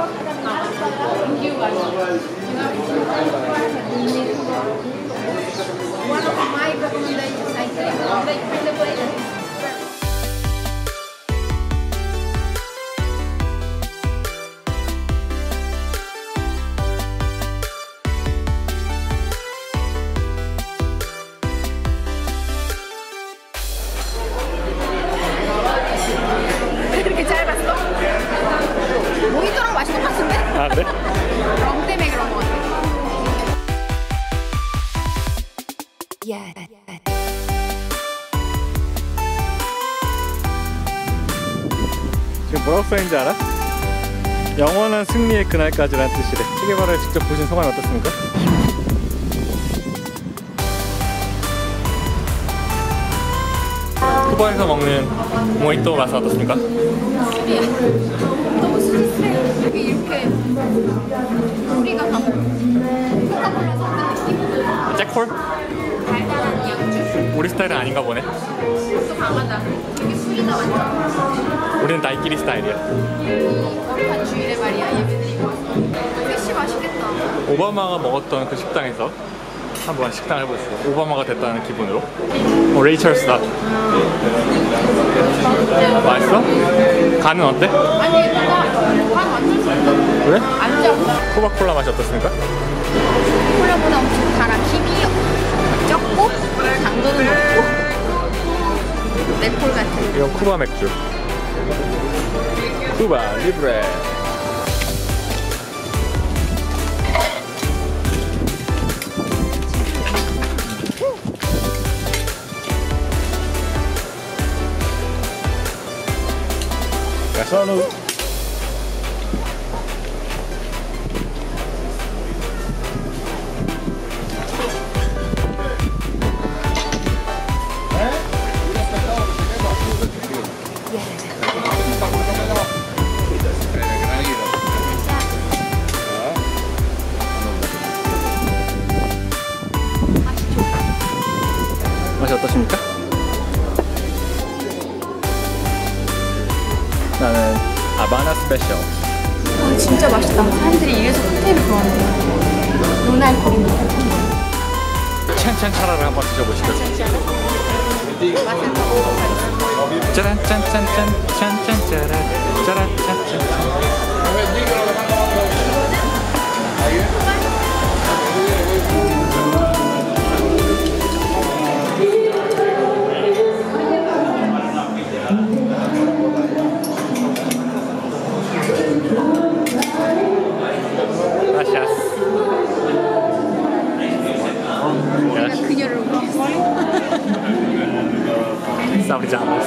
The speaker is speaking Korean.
One of my recommendations, I think, the way that 모히또랑 맛이 똑같은데? 아 그래? 럼 때문에 그런 거 같아. 지금 뭐라고 써있는지 알아? 영원한 승리의 그날까지란 뜻이래. 체게바라를 직접 보신 소감이 어떻습니까? 쿠바에서 먹는 모히또 맛은 어떻습니까? 너무 스윗해. 여기 이렇게 우리가 다 코카콜라 섞은 느낌? 잭콜? 달달한 양주? 우리 스타일은 아닌가 보네. 또 강하다. 되게 술이다 완전. 우리는 나이끼리 스타일이야. 어렵한 주일에 말이야 예배드리고 와서. fish 맛있겠다. 오바마가 먹었던 그 식당에서 한번 식당을 해보시죠. 오바마가 됐다는 기분으로. 레이 찰스다. 맛있어? 간은 어때? 아니 간 완전 좋다. 그래? 안 짜. 코바콜라 맛이 어떻습니까? 콜라보다 엄청 달아. 김이 적고 당도는 높고 맥콜 같은. 이건 쿠바 맥주. 쿠바 리브레. 가사노. 맛이 어떠십니까? 나는 아바나 스페셜. 아 진짜 맛있다. 사람들이 이래서 호텔을 좋아하는 노날콜입니다. 찬찬차라를 한번 드셔보시죠. 맛을 더 먹어봐야겠다. 짜란 짠짠짠 짠짠짜라 짜란 짠짠짠. 내가 그녀를 웃겼어. 싸우지 않았어.